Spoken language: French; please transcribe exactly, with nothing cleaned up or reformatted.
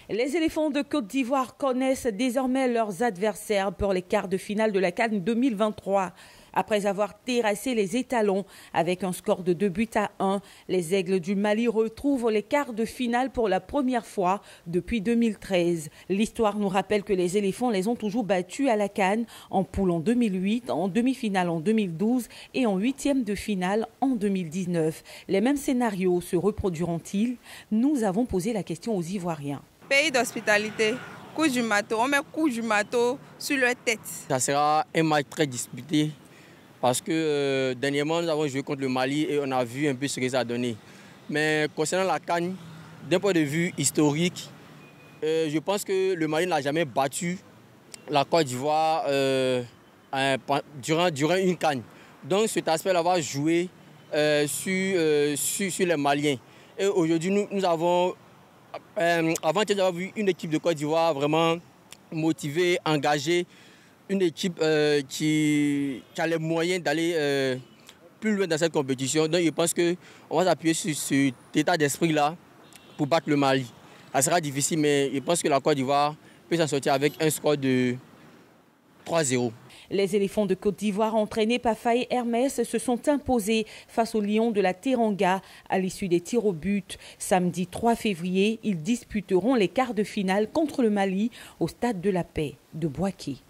Les éléphants de Côte d'Ivoire connaissent désormais leurs adversaires pour les quarts de finale de la CAN deux mille vingt-trois. Après avoir terrassé les étalons avec un score de deux buts à un, les Aigles du Mali retrouvent les quarts de finale pour la première fois depuis deux mille treize. L'histoire nous rappelle que les éléphants les ont toujours battus à la CAN, en poule en deux mille huit, en demi-finale en deux mille douze et en huitième de finale en deux mille dix-neuf. Les mêmes scénarios se reproduiront-ils? Nous avons posé la question aux Ivoiriens. Pays d'hospitalité, coup du marteau, on met coup du marteau sur leur tête. Ça sera un match très disputé parce que euh, dernièrement nous avons joué contre le Mali et on a vu un peu ce que ça a donné. Mais concernant la CAN, d'un point de vue historique, euh, je pense que le Mali n'a jamais battu la Côte d'Ivoire euh, durant, durant une CAN. Donc cet aspect-là va jouer euh, sur, euh, sur, sur les Maliens. Et aujourd'hui nous, nous avons... Euh, avant, tu avais vu une équipe de Côte d'Ivoire vraiment motivée, engagée, une équipe euh, qui, qui a les moyens d'aller euh, plus loin dans cette compétition. Donc je pense qu'on va s'appuyer sur cet état d'esprit-là pour battre le Mali. Ça sera difficile, mais je pense que la Côte d'Ivoire peut s'en sortir avec un score de trois zéro. Les éléphants de Côte d'Ivoire entraînés par Faye Hermès se sont imposés face aux Lions de la Teranga à l'issue des tirs au but. Samedi trois février, ils disputeront les quarts de finale contre le Mali au Stade de la Paix de Bouaké.